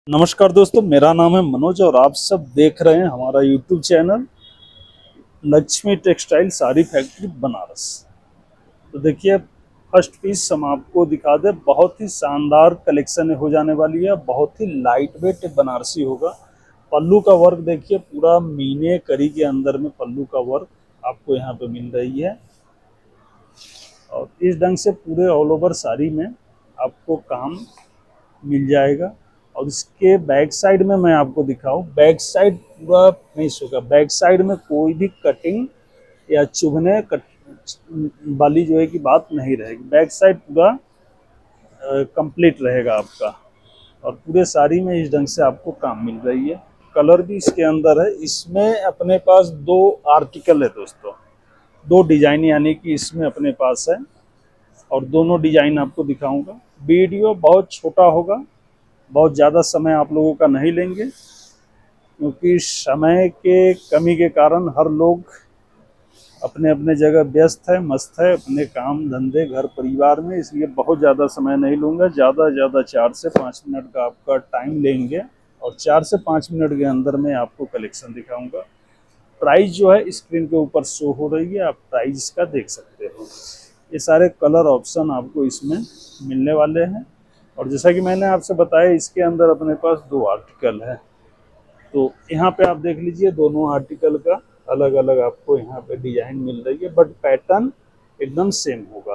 नमस्कार दोस्तों, मेरा नाम है मनोज और आप सब देख रहे हैं हमारा YouTube channel Lakshmi textile sari factory Banaras. तो देखिए, फर्स्ट पीस हम आपको दिखा दें। बहुत ही शानदार कलेक्शन हो जाने वाली है, बहुत ही लाइट वेट बनारसी होगा। पल्लू का वर्क देखिए, पूरा मीने करी के अंदर में पल्लू का वर्क आपको यहाँ पे मिल रही है और इस ढंग से पूरे ऑल ओवर साड़ी में आपको काम मिल जाएगा। और इसके बैक साइड में मैं आपको दिखाऊं, बैक साइड पूरा फिनिश होगा। बैक साइड में कोई भी कटिंग या चुभने वाली जो है कि बात नहीं रहेगी। बैक साइड पूरा कंप्लीट रहेगा आपका और पूरे साड़ी में इस ढंग से आपको काम मिल रही है। कलर भी इसके अंदर है। इसमें अपने पास दो आर्टिकल है दोस्तों, दो डिजाइन यानी कि इसमें अपने पास है और दोनों डिजाइन आपको दिखाऊंगा। वीडियो बहुत छोटा होगा, बहुत ज़्यादा समय आप लोगों का नहीं लेंगे क्योंकि समय के कमी के कारण हर लोग अपने अपने जगह व्यस्त है, मस्त है अपने काम धंधे घर परिवार में, इसलिए बहुत ज़्यादा समय नहीं लूँगा। ज़्यादा से ज़्यादा 4 से 5 मिनट का आपका टाइम लेंगे और 4 से 5 मिनट के अंदर में आपको कलेक्शन दिखाऊंगा। प्राइस जो है स्क्रीन के ऊपर शो हो रही है, आप प्राइस का देख सकते हो। ये सारे कलर ऑप्शन आपको इसमें मिलने वाले हैं और जैसा कि मैंने आपसे बताया, इसके अंदर अपने पास दो आर्टिकल है। तो यहाँ पे आप देख लीजिए, दोनों आर्टिकल का अलग अलग आपको यहाँ पे डिजाइन मिल रही है, बट पैटर्न एकदम सेम होगा।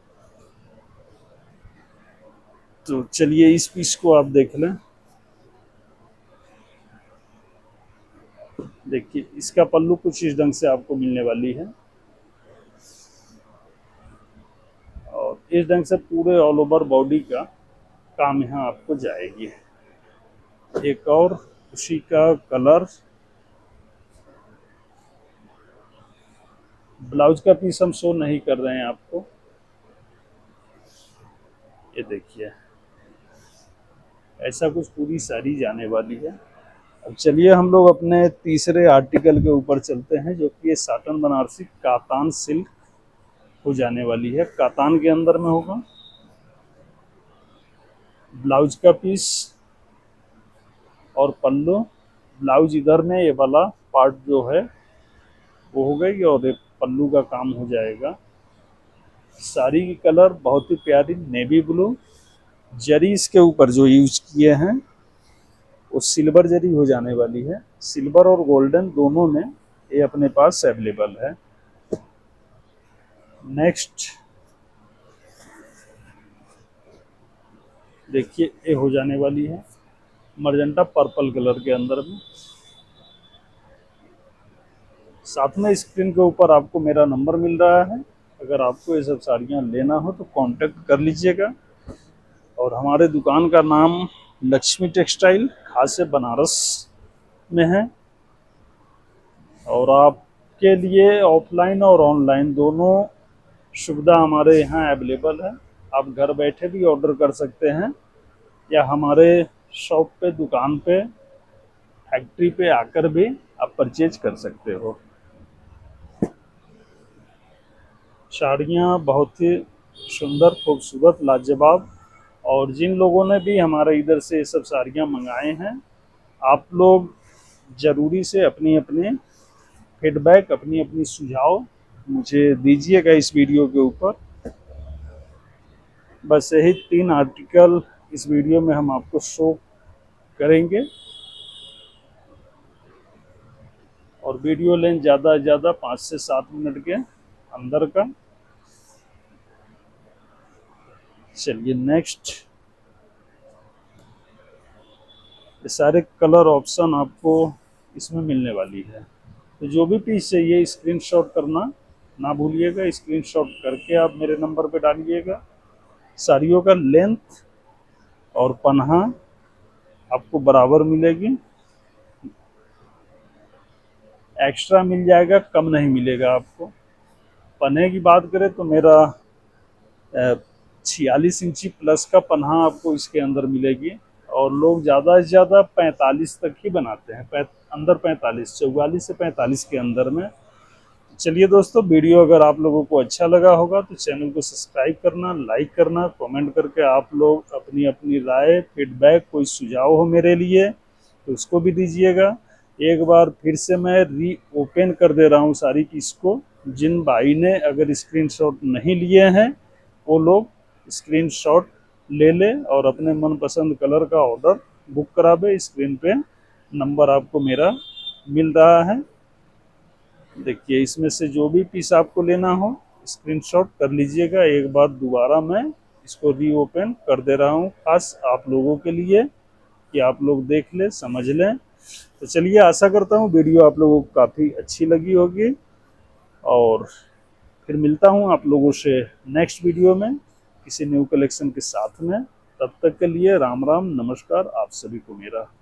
तो चलिए इस पीस को आप देख लें। देखिए, इसका पल्लू कुछ इस ढंग से आपको मिलने वाली है और इस ढंग से पूरे ऑल ओवर बॉडी का काम यहाँ आपको जाएगी। एक और उसी का कलर। ब्लाउज का पीस हम शो नहीं कर रहे हैं आपको, ये देखिए ऐसा कुछ पूरी साड़ी जाने वाली है। अब चलिए हम लोग अपने तीसरे आर्टिकल के ऊपर चलते हैं, जो कि ये साटन बनारसी कातान सिल्क हो जाने वाली है। कातान के अंदर में होगा। ब्लाउज का पीस और पल्लू, ब्लाउज इधर में ये वाला पार्ट जो है वो हो गई और एक पल्लू का काम हो जाएगा। साड़ी की कलर बहुत ही प्यारी नेवी ब्लू, जरी इसके ऊपर जो यूज किए हैं वो सिल्वर जरी हो जाने वाली है। सिल्वर और गोल्डन दोनों में ये अपने पास अवेलेबल है। नेक्स्ट देखिए, ये हो जाने वाली है मर्जेंटा पर्पल कलर के अंदर में। साथ में स्क्रीन के ऊपर आपको मेरा नंबर मिल रहा है, अगर आपको ये सब साड़ियाँ लेना हो तो कांटेक्ट कर लीजिएगा। और हमारे दुकान का नाम लक्ष्मी टेक्सटाइल खास बनारस में है और आपके लिए ऑफलाइन और ऑनलाइन दोनों सुविधा हमारे यहाँ अवेलेबल है। आप घर बैठे भी ऑर्डर कर सकते हैं या हमारे शॉप पे, दुकान पे, फैक्ट्री पे आकर भी आप परचेज कर सकते हो। साड़ियाँ बहुत ही सुंदर, खूबसूरत, लाजवाब। और जिन लोगों ने भी हमारे इधर से ये सब साड़ियाँ मंगाए हैं, आप लोग ज़रूरी से अपनी अपनी फीडबैक, अपनी अपनी सुझाव मुझे दीजिएगा इस वीडियो के ऊपर। बस यही 3 आर्टिकल इस वीडियो में हम आपको शो करेंगे और वीडियो लेंथ ज़्यादा से ज़्यादा 5 से 7 मिनट के अंदर का। चलिए नेक्स्ट, ये सारे कलर ऑप्शन आपको इसमें मिलने वाली है। तो जो भी पीस चाहिए स्क्रीनशॉट करना ना भूलिएगा। स्क्रीनशॉट करके आप मेरे नंबर पे डालिएगा। साड़ियों का लेंथ और पन्हा आपको बराबर मिलेगी, एक्स्ट्रा मिल जाएगा, कम नहीं मिलेगा आपको। पन्हे की बात करें तो मेरा 46 इंची प्लस का पन्हा आपको इसके अंदर मिलेगी और लोग ज़्यादा से ज़्यादा 45 तक ही बनाते हैं। अंदर 45, 44 से 45 के अंदर में चलिए दोस्तों, वीडियो अगर आप लोगों को अच्छा लगा होगा तो चैनल को सब्सक्राइब करना, लाइक करना, कमेंट करके आप लोग अपनी अपनी राय, फीडबैक, कोई सुझाव हो मेरे लिए तो उसको भी दीजिएगा। एक बार फिर से मैं रीओपन कर दे रहा हूँ सारी पीस को। जिन भाई ने अगर स्क्रीनशॉट नहीं लिए हैं वो लोग स्क्रीनशॉट ले ले और अपने मनपसंद कलर का ऑर्डर बुक करावे। स्क्रीन पे नंबर आपको मेरा मिल रहा है। देखिए, इसमें से जो भी पीस आपको लेना हो स्क्रीनशॉट कर लीजिएगा। एक बार दोबारा मैं इसको रीओपन कर दे रहा हूँ खास आप लोगों के लिए कि आप लोग देख लें, समझ लें। तो चलिए, आशा करता हूँ वीडियो आप लोगों को काफ़ी अच्छी लगी होगी और फिर मिलता हूँ आप लोगों से नेक्स्ट वीडियो में किसी न्यू कलेक्शन के साथ में। तब तक के लिए राम राम, नमस्कार आप सभी को मेरा।